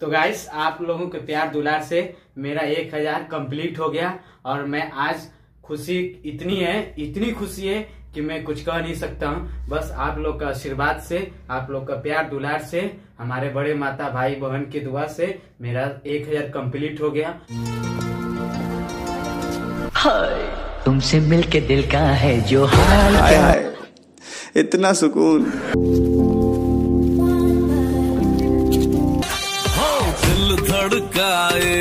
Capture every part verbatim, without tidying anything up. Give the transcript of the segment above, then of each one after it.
तो गाइस आप लोगों के प्यार दुलार से मेरा एक हजार कम्प्लीट हो गया और मैं आज खुशी इतनी है इतनी खुशी है कि मैं कुछ कह नहीं सकता हूँ। बस आप लोग का आशीर्वाद से, आप लोग का प्यार दुलार से, हमारे बड़े माता भाई बहन की दुआ से मेरा एक हजार कम्प्लीट हो गया। तुमसे मिलके दिल का है जो हाल क्या है, इतना सुकून। दिल धड़काए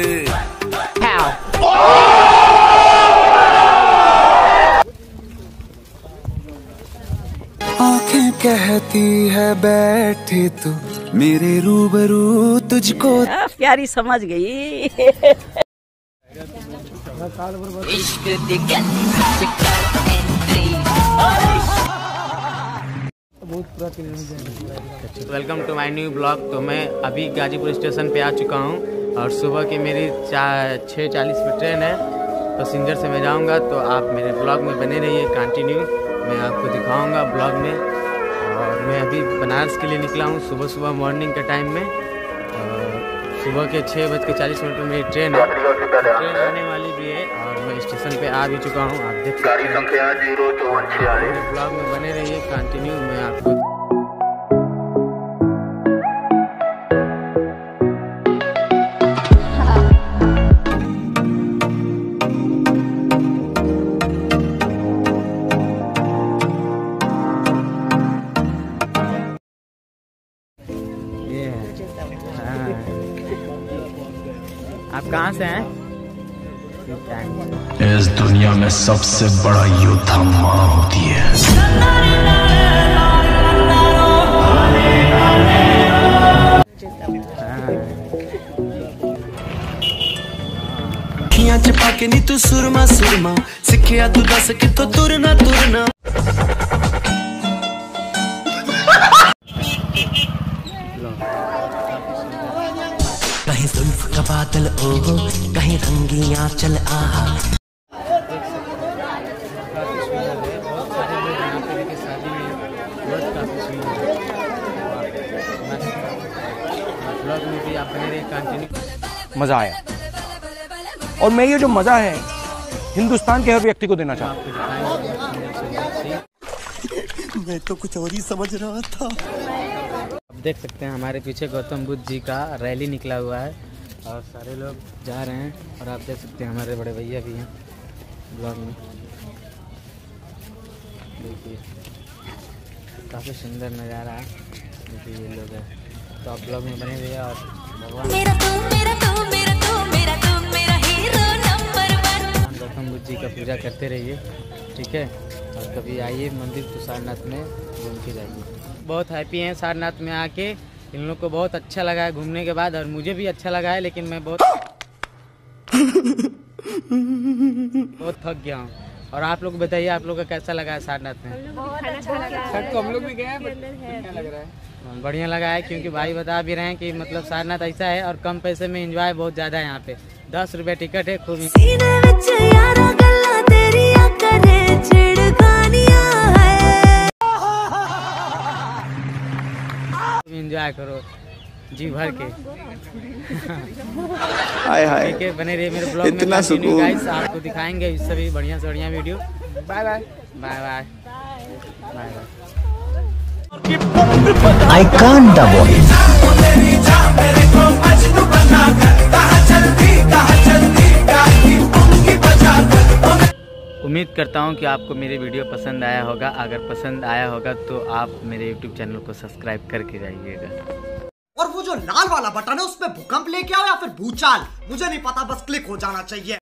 आंखें कहती है बैठे तू मेरे रूबरू तुझको। प्यारी समझ गई। Welcome to my new blog. तो मैं अभी गाजीपुर स्टेशन पे आ चुका हूँ और सुबह की मेरी छः चालीस पे ट्रेन है। पैसेंजर से मैं जाऊँगा, तो आप मेरे ब्लॉग में बने रहिए कंटिन्यू। मैं आपको दिखाऊँगा ब्लॉग में। और मैं अभी बनारस के लिए निकला हूँ सुबह सुबह मॉर्निंग के टाइम में। और सुबह के छः बज के चालीस मिनट में मेरी ट्रेन है। ट्रेन आने वाली भी है और मैं स्टेशन पे आ भी चुका हूँ। आप देख सकते हैं। मेरे ब्लॉग में बने रहिए कंटिन्यू। मैं आपको आप कहाँ से हैं? इस दुनिया में सबसे बड़ा योद्धा माँ होती है। अखियां च पाके नी तू सुरमा सुरमा सिखिया तू दस कि तो तुरना तुरना। कहीं जुल्फ का बादल ओहो, कहीं रंगी आंचल आहा। मजा आया और मैं ये जो मजा है हिंदुस्तान के हर व्यक्ति को देना चाहता हूँ। मैं तो कुछ और ही समझ रहा था। अब देख सकते हैं हमारे पीछे गौतम बुद्ध जी का रैली निकला हुआ है और सारे लोग जा रहे हैं। और आप देख सकते हैं हमारे बड़े भैया भी हैं ब्लॉग में। देखिए काफ़ी सुंदर नज़ारा है। देखिए ये लोग हैं, तो आप ब्लॉग में बने हुए। और भगवान गौतम बुद्ध जी का पूजा करते रहिए, ठीक है। और कभी आइए मंदिर तो सारनाथ में घूम के जाइए। बहुत हैप्पी हैं सारनाथ में आके। इन लोग को बहुत अच्छा लगा है घूमने के बाद और मुझे भी अच्छा लगा है, लेकिन मैं बहुत बहुत थक गया हूँ। और आप लोग बताइए आप लोग का कैसा लगा है सारनाथ में? बहुत अच्छा लगा। तो हम लोग भी गए हैं, क्या लग रहा है? बढ़िया लगा है, क्योंकि भाई बता भी रहे हैं कि मतलब सारनाथ ऐसा है और कम पैसे में एंजॉय बहुत ज़्यादा है। यहाँ पे दस रुपये टिकट है, खूब एंजॉय करो जी भर के। हाय हाय, ठीक है, बने रहिए मेरे ब्लॉग में। इतना सुकून। गाइस आपको दिखाएंगे सभी बढ़िया से बढ़िया video. Bye bye bye bye bye bye. I can't उम्मीद करता हूँ कि आपको मेरे वीडियो पसंद आया होगा। अगर पसंद आया होगा तो आप मेरे यूट्यूब चैनल को सब्सक्राइब करके जाइएगा। और वो जो लाल वाला बटन है उसमें भूकंप लेके आओ या फिर भूचाल, मुझे नहीं पता, बस क्लिक हो जाना चाहिए।